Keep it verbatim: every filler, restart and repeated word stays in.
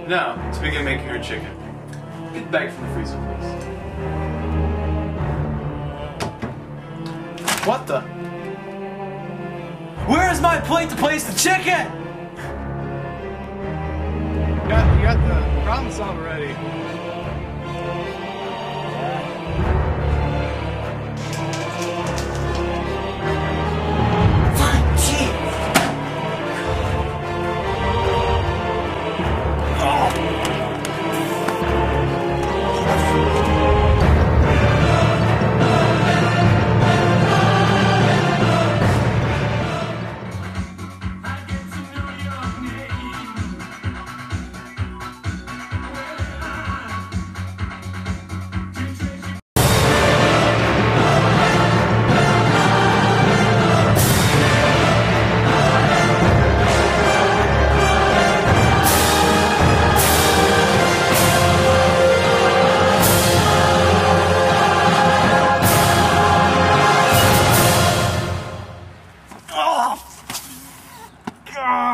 Now, to begin making her chicken. Get the bag from the freezer, please. What the? Where's my plate to place the chicken? You got, you got the problem solver ready. Oh!